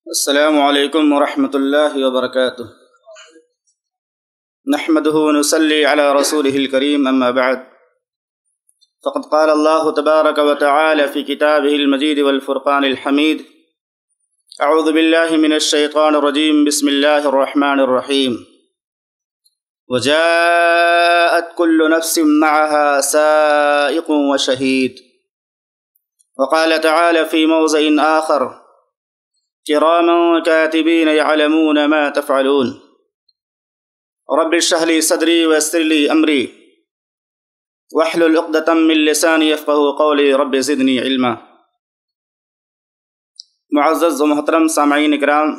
السلام علیکم ورحمۃ اللہ وبرکاتہ نحمده ونصلي على رسوله الكريم اما بعد فقد قال الله تبارك وتعالى في كتابه المجيد والفرقان الحميد اعوذ بالله من الشيطان الرجيم بسم الله الرحمن الرحيم وجاءت كل نفس معها سائق وشهيد وقال تعالى في موضع آخر كراما كاتبين يعلمون ما تفعلون رب اشرح لي صدري ويسر لي امري واحلل عقدة من لساني يفقهوا قولي رب زدني علما۔ معزز و محترم سامعین اکرام،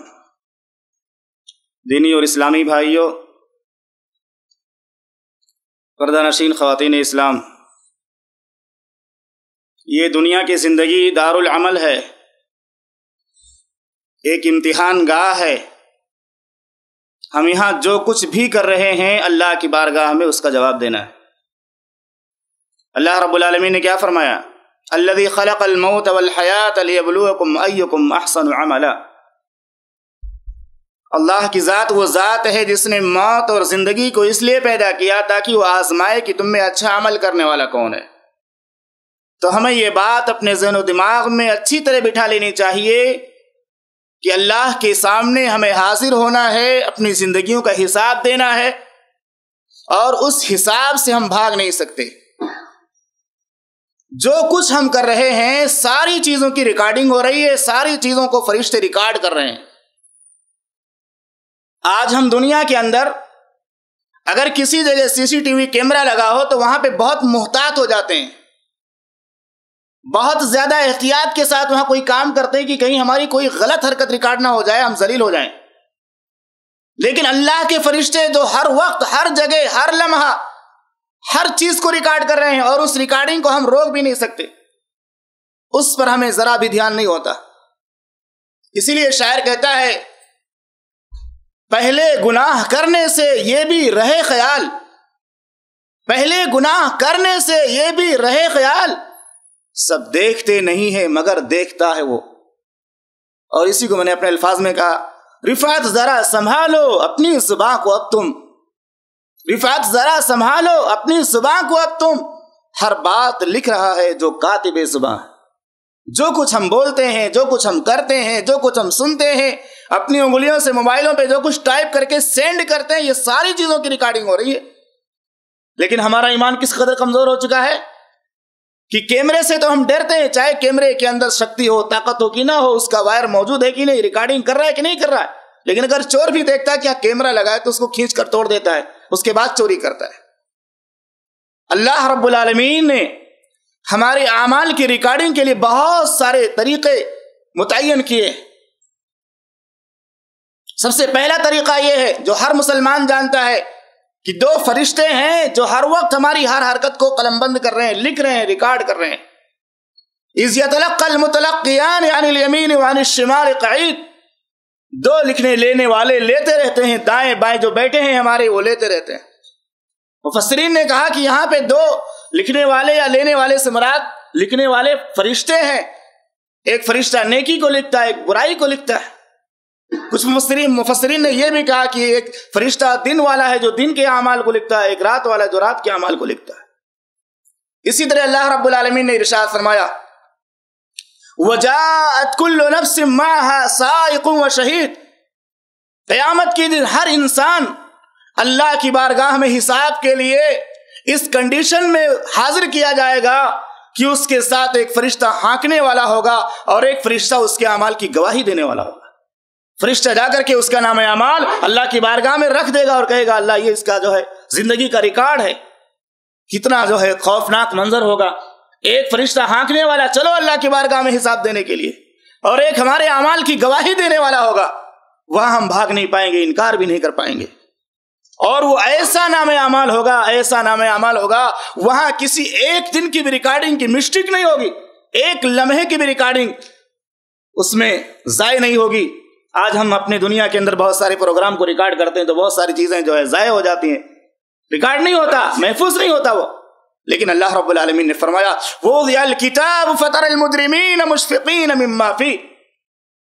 دینی اور اسلامی بھائیوں، پردہ نشین خواتین اسلام، یہ دنیا کی زندگی دار العمل ہے، ایک امتحان گاہ ہے۔ ہم یہاں جو کچھ بھی کر رہے ہیں اللہ کی بارگاہ میں اس کا جواب دینا ہے۔ اللہ رب العالمین نے کیا فرمایا؟ الذی خلق الموت والحیات لیبلوکم ایکم احسن عملا۔ اللہ کی ذات وہ ذات ہے جس نے موت اور زندگی کو اس لیے پیدا کیا تاکہ وہ آزمائے کہ تم میں اچھا عمل کرنے والا کون ہے۔ تو ہمیں یہ بات اپنے ذہن و دماغ میں اچھی طرح بٹھا لینی چاہیے کہ اللہ کے سامنے ہمیں حاضر ہونا ہے، اپنی زندگیوں کا حساب دینا ہے، اور اس حساب سے ہم بھاگ نہیں سکتے۔ جو کچھ ہم کر رہے ہیں ساری چیزوں کی ریکارڈنگ ہو رہی ہے، ساری چیزوں کو فرشتے ریکارڈ کر رہے ہیں۔ آج ہم دنیا کے اندر اگر کسی جگہ CCTV کیمرہ لگا ہو تو وہاں پہ بہت محتاط ہو جاتے ہیں، بہت زیادہ احتیاط کے ساتھ وہاں کوئی کام کرتے ہیں کہ کہیں ہماری کوئی غلط حرکت ریکارڈ نہ ہو جائے، ہم ذلیل ہو جائیں۔ لیکن اللہ کے فرشتے جو ہر وقت، ہر جگہ، ہر لمحہ، ہر چیز کو ریکارڈ کر رہے ہیں، اور اس ریکارڈنگ کو ہم روک بھی نہیں سکتے، اس پر ہمیں ذرا بھی دھیان نہیں ہوتا۔ اسی لیے شاعر کہتا ہے، پہلے گناہ کرنے سے یہ بھی رہے خیال، پہلے گناہ کرنے سے یہ بھی رہے خیال، سب دیکھتے نہیں ہیں مگر دیکھتا ہے وہ۔ اور اسی کو میں نے اپنے الفاظ میں کہا، رفعت ذرا سنبھالو اپنی زباں کو اب تم، رفعت ذرا سنبھالو اپنی زباں کو اب تم، ہر بات لکھ رہا ہے جو کاتب زباں ہے۔ جو کچھ ہم بولتے ہیں، جو کچھ ہم کرتے ہیں، جو کچھ ہم سنتے ہیں، اپنی انگلیوں سے موبائلوں پہ جو کچھ ٹائپ کر کے سینڈ کرتے ہیں، یہ ساری چیزوں کی ریکارڈنگ ہو رہی ہے۔ لیکن ہمارا ایمان کس قدر کمزور ہو چکا ہے کہ کیمرے سے تو ہم ڈرتے ہیں، چاہے کیمرے کے اندر شکتی ہو، طاقت ہو کہ نہ ہو، اس کا وائر موجود ہے کہ نہیں، ریکارڈنگ کر رہا ہے کہ نہیں کر رہا ہے۔ لیکن اگر چور بھی دیکھتا ہے کہ کیمرہ لگا ہے تو اس کو کھینچ کر توڑ دیتا ہے، اس کے بعد چوری کرتا ہے۔ اللہ رب العالمین نے ہمارے اعمال کی ریکارڈنگ کے لیے بہت سارے طریقے متعین کیے۔ سب سے پہلا طریقہ یہ ہے جو ہر مسلمان جانتا ہے کہ دو فرشتے ہیں جو ہر وقت ہماری ہر حرکت کو قلم بند کر رہے ہیں، لکھ رہے ہیں، ریکارڈ کر رہے ہیں۔ اذ یتلقى المتلقیان عن الیمین وعن الشمال قعید، دو لکھنے لینے والے لیتے رہتے ہیں، دائیں بائیں جو بیٹھے ہیں ہمارے وہ لیتے رہتے ہیں۔ مفسرین نے کہا کہ یہاں پہ دو لکھنے والے یا لینے والے سے مراد لکھنے والے فرشتے ہیں، ایک فرشتہ نیکی کو لکھتا ہے، ایک برائی کو لکھتا ہے۔ کچھ مفسرین نے یہ بھی کہا کہ ایک فرشتہ دن والا ہے جو دن کے اعمال کو لکھتا ہے، ایک رات والا جو رات کے اعمال کو لکھتا ہے۔ اسی طرح اللہ رب العالمین نے ارشاد فرمایا، وَجَاءَتْ كُلُّ نَفْسٍ مَعَهَا سَائِقٌ وَشَهِيدٌ، قیامت کے دن ہر انسان اللہ کی بارگاہ میں حساب کے لیے اس کنڈیشن میں حاضر کیا جائے گا کہ اس کے ساتھ ایک فرشتہ ہانکنے والا ہوگا اور ایک فرشتہ اس کے اعمال کی گواہی دینے والا ہوگا۔ فرشتہ جا کر کے اس کا نام اعمال اللہ کی بارگاہ میں رکھ دے گا اور کہے گا، اللہ یہ اس کا جو ہے زندگی کا ریکارڈ ہے۔ کتنا جو ہے خوفناک منظر ہوگا، ایک فرشتہ ہانکنے والا چلو اللہ کی بارگاہ میں حساب دینے کے لیے، اور ایک ہمارے اعمال کی گواہی دینے والا ہوگا۔ وہاں ہم بھاگ نہیں پائیں گے، انکار بھی نہیں کر پائیں گے، اور وہ ایسا نام اعمال ہوگا، ایسا نام اعمال ہوگا، وہاں کسی ایک دن کی بھی ریکارڈنگ کی مسٹیک نہیں ہوگی، ایک لمحے کی بھی ریکارڈنگ اس میں ضائع نہیں ہوگی۔ آج ہم اپنے دنیا کے اندر بہت سارے پروگرام کو ریکارڈ کرتے ہیں تو بہت ساری چیزیں جو ہے ضائع ہو جاتی ہیں، ریکارڈ نہیں ہوتا، محفوظ نہیں ہوتا وہ۔ لیکن اللہ رب العالمین نے فرمایا، وَوُضِعَ الْكِتَابُ فَتَرَى الْمُجْرِمِينَ مُشْفِقِينَ مِمَّا فِيهِ،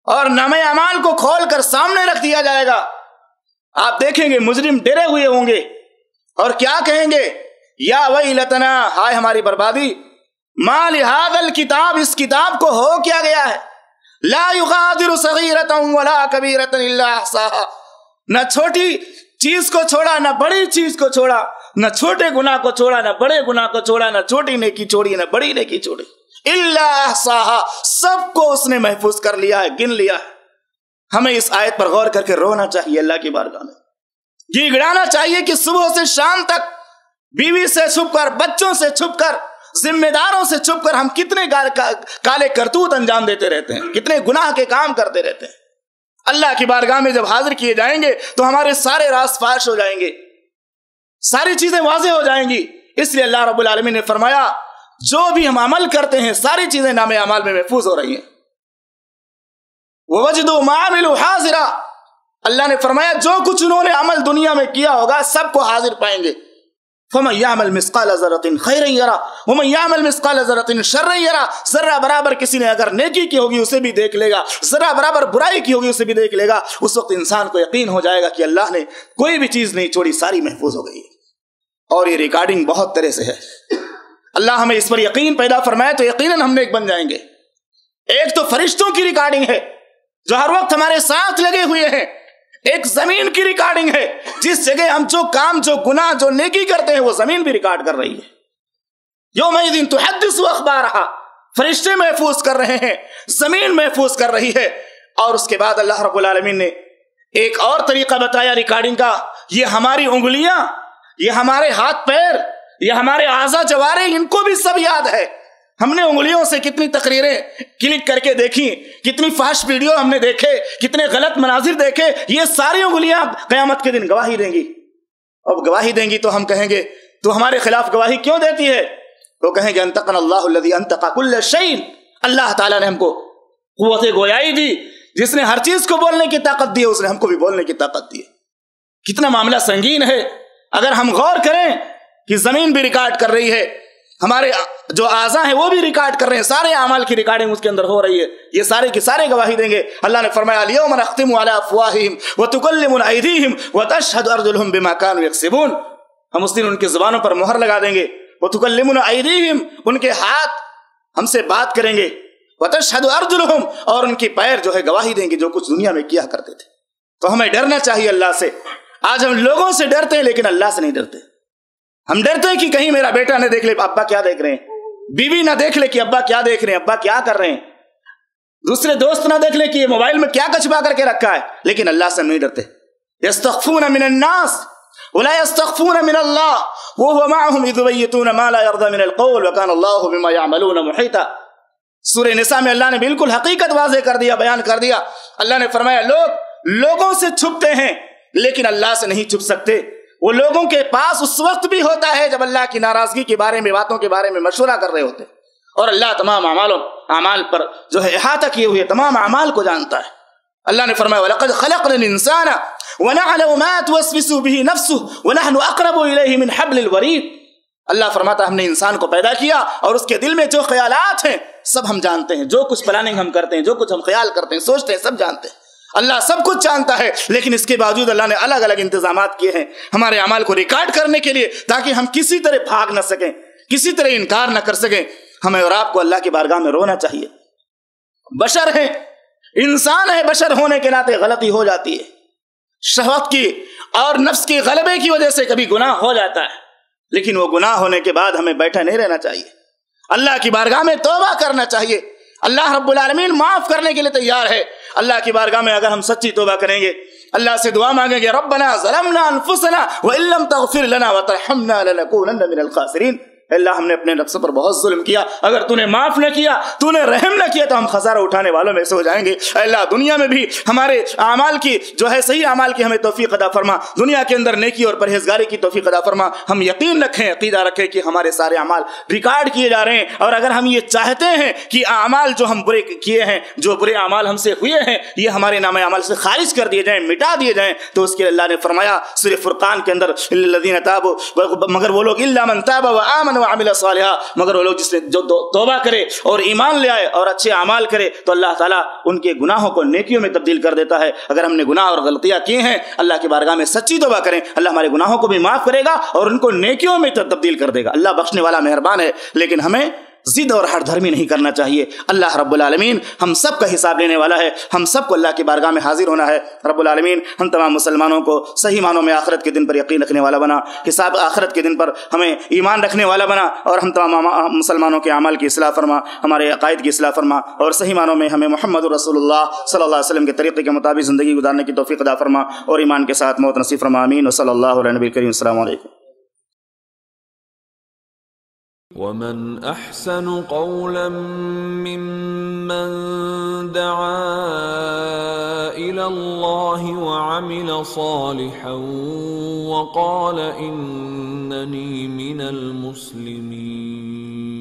اور नामे अमाल को खोल कर सामने रख दिया जाएगा। आप देखेंगे मुजरिम डरे हुए होंगे और क्या कहेंगे, या वैलतना, हाय हमारी बर्बादी, मा लिहादल किताब, इस किताब को हो क्या गया है, ला युगादिरु सगीरतन वला कबीरतन इल्ला अहसाहा, न छोटी चीज को छोड़ा, न बड़ी चीज को छोड़ा, न छोटे गुनाह को छोड़ा, न बड़े गुनाह को छोड़ा, न छोटी नेकी छोड़ी, न बड़ी नेकी छोड़ी, इल्ला अहसाहा, सबको उसने महफूज कर लिया है, गिन लिया है। हमें इस आयत पर गौर करके रोना चाहिए, अल्लाह की बारगाह में गिड़गिड़ाना चाहिए कि सुबह से शाम तक बीवी से छुपकर, बच्चों से छुपकर, जिम्मेदारों से छुपकर हम कितने काले करतूत अंजाम देते रहते हैं, कितने गुनाह के काम करते रहते हैं। अल्लाह की बारगाह में जब हाजिर किए जाएंगे तो हमारे सारे राज फाश हो जाएंगे, सारी चीजें वाज़ेह हो जाएंगी। इसलिए अल्लाह रब्बुल आलमीन ने फरमाया जो भी हम अमल करते हैं सारी चीजें नामे अमाल में महफूज हो रही हैं। ववजदू मा अमिलू हाजिरा, अल्लाह ने फरमाया जो कुछ उन्होंने अमल दुनिया में किया होगा सबको हाजिर पाएंगे। फमन यअमल मिस्काल ज़र्रतिन खैरन यरा वमन यअमल मिस्काल ज़र्रतिन शर्रन यरा, जर्रा बराबर किसी ने अगर नेकी की होगी उसे भी देख लेगा, जर्रा बराबर बुराई की होगी उसे भी देख लेगा। उस वक्त इंसान को यकीन हो जाएगा कि अल्लाह ने कोई भी चीज नहीं छोड़ी, सारी महफूज हो गई है। और ये रिकॉर्डिंग बहुत तरह से है। अल्लाह हमें इस पर यकीन पैदा फरमाए तो यकीनन हम नेक बन जाएंगे। एक तो फरिश्तों की रिकॉर्डिंग है जो हर वक्त हमारे साथ लगे हुए हैं, एक जमीन की रिकॉर्डिंग है, जिस जगह हम जो काम, जो गुनाह, जो नेकी करते हैं वो जमीन भी रिकॉर्ड कर रही है। यौमइज़िन तुहद्दिसु अख़बारहा, फरिश्ते महफूज कर रहे हैं, जमीन महफूज कर रही है। और उसके बाद अल्लाह रब्बुल आलमीन ने एक और तरीका बताया रिकॉर्डिंग का। ये हमारी उंगलियां, ये हमारे हाथ पैर, ये हमारे आज़ा जवारे, इनको भी सब याद है। हमने उंगलियों से कितनी तकरीरें क्लिक करके देखी, कितनी फास्ट वीडियो हमने देखे, कितने गलत मनाजिर देखे, ये सारी उंगलियां क़यामत के दिन गवाही देंगी। अब गवाही देंगी तो हम कहेंगे तो हमारे खिलाफ गवाही क्यों देती है? तो कहेंगे अंतक़ना अल्लाहु अल्लज़ी अंतक़ा कुल्ल शैइन, अल्लाह ताला ने हमको क़ुव्वत गोयाई दी, जिसने हर चीज को बोलने की ताकत दी है उसने हमको भी बोलने की ताकत दी है। कितना मामला संगीन है। अगर हम गौर करें कि जमीन भी रिकॉर्ड कर रही है, हमारे जो आज़ा हैं वो भी रिकॉर्ड कर रहे हैं, सारे अमाल की रिकॉर्डिंग उसके अंदर हो रही है, ये सारे के सारे गवाही देंगे। अल्लाह ने फरमाया अल-यौम नख्तिमु अला अफ़वाहिहिम व तुकल्लिमुना अयदीहिम व तशहदु अर्जुलुहुम बिमा कानू यक्सिबून, हम उस दिन उनकी जुबानों पर मोहर लगा देंगे। व तुकल्लिमुना अयदीहिम, उनके हाथ हमसे बात करेंगे, व तशहदु अर्जुलुहुम, और उनकी पैर जो है गवाही देंगे जो कुछ दुनिया में किया करते थे। तो हमें डरना चाहिए अल्लाह से। आज हम लोगों से डरते हैं लेकिन अल्लाह से नहीं डरते। हम डरते हैं कि कहीं मेरा बेटा न देख ले अब्बा क्या देख रहे हैं, बीवी ना देख ले कि अब्बा क्या देख रहे हैं, अब्बा क्या कर रहे हैं, दूसरे दोस्त ना देख ले कि ये मोबाइल में क्या कचबा करके रखा है, लेकिन अल्लाह से नहीं डरते। यस्तख्फून मिनन नास वला यस्तख्फून मिनल्लाह व हुवा मअहुम इज़ युबय्यितून मा ला यर्दा मिनल क़ौल व काना अल्लाहु बिमा यअमलून मुहीता। सूरह निसा में अल्लाह ने बिल्कुल हकीकत वाज़ेह कर दिया, बयान कर दिया। अल्लाह ने फरमाया लोग लोगों से छुपते हैं लेकिन अल्लाह से नहीं छुप सकते। वो लोगों के पास उस वक्त भी होता है जब अल्लाह की नाराजगी के बारे में, बातों के बारे में मशवरा कर रहे होते, और अल्लाह तमाम अमाल पर जो है इहाता किए हुए तमाम अमाल को जानता है। अल्लाह ने फरमाया वलक़द ख़लक़नल इंसाना व नअलमु मा तुवस्विसु बिही नफ्सुहु व नहनु अक़रबु इलैहि मिन हब्लिल वरीद। अल्लाह फरमाता हमने इंसान को पैदा किया और उसके दिल में जो ख्यालात हैं सब हम जानते हैं, जो कुछ प्लानिंग हम करते हैं, जो कुछ हम ख्याल करते हैं, सोचते हैं, सब जानते हैं। अल्लाह सब कुछ जानता है, लेकिन इसके बावजूद अल्लाह ने अलग अलग इंतजामात किए हैं हमारे अमाल को रिकॉर्ड करने के लिए, ताकि हम किसी तरह भाग न सकें, किसी तरह इनकार न कर सकें। हमें और आपको अल्लाह की बारगाह में रोना चाहिए। बशर है, इंसान है, बशर होने के नाते गलती हो जाती है। शहवत की और नफ्स के गलबे की वजह से कभी गुनाह हो जाता है, लेकिन वो गुनाह होने के बाद हमें बैठा नहीं रहना चाहिए, अल्लाह की बारगाह में तौबा करना चाहिए। अल्लाह रब्बुल आलमीन माफ करने के लिए तैयार है। अल्लाह की बारगाह में अगर हम सच्ची तौबा करेंगे, अल्लाह से दुआ मांगेंगे रब्बना ज़लमना अनफुसना व इल्लम तग़फिर लना व तरहमना लनकूनन्ना मिनल खासिरीन। अल्लाह हमने अपने नफ्स पर बहुत जुल्म किया, अगर तूने माफ न किया, तूने रहम न किया तो हम खसारा उठाने वालों में से हो जाएंगे। अल्लाह दुनिया में भी हमारे अमाल की जो है सही अमाल की हमें तौफीक अता फरमा, दुनिया के अंदर नेकी और परहेजगारी की तौफीक अता फरमा। हम यकीन रखें, अकीदा रखें कि हमारे सारे अमाल रिकॉर्ड किए जा रहे हैं, और अगर हम ये चाहते हैं कि अमाल जो हम बुरे किए हैं, जो बुरे अमाल हमसे हुए हैं, ये हमारे नामे अमाल से खारिज कर दिए जाएं, मिटा दिए जाएं, तो उसके अल्लाह ने फरमाया सूरह फुरकान के अंदर इल्लल्लज़ीना ताबू, मगर वो लोग इल्ला मन ताबा व आमन وعمل صالحا، مگر وہ لوگ جس نے جو توبہ کرے اور ایمان لے آئے اور اچھے اعمال کرے تو اللہ تعالیٰ ان کے گناہوں کو نیکیوں میں تبدیل کر دیتا ہے۔ اگر ہم نے گناہ اور غلطیاں کی ہیں اللہ کی بارگاہ میں سچی توبہ کریں، اللہ ہمارے گناہوں کو بھی معاف کرے گا اور ان کو نیکیوں میں تبدیل کر دے گا۔ اللہ بخشنے والا مہربان ہے، لیکن ہمیں ضد اور ہٹ دھرمی نہیں کرنا چاہیے۔ اللہ رب العالمین ہم سب کا حساب لینے والا ہے، ہم سب کو اللہ کی بارگاہ میں حاضر ہونا ہے۔ رب العالمین ہم تمام مسلمانوں کو صحیح معنوں میں آخرت کے دن پر یقین رکھنے والا بنا، حساب آخرت کے دن پر ہمیں ایمان رکھنے والا بنا، اور ہم تمام مسلمانوں کے اعمال کی اصلاح فرما، ہمارے عقائد کی اصلاح فرما، اور صحیح معنوں میں ہمیں محمد رسول اللہ صلی اللہ علیہ وسلم کے طریقے کے مطابق زندگی گزارنے کی توفیق عطا فرما، اور ایمان کے ساتھ موت نصیب فرما۔ آمین وصلی اللہ علیہ نبی کریم۔ السلام علیکم۔ ومن احسن قولا ممن دعا الى الله وعمل صالحا وقال انني من المسلمين۔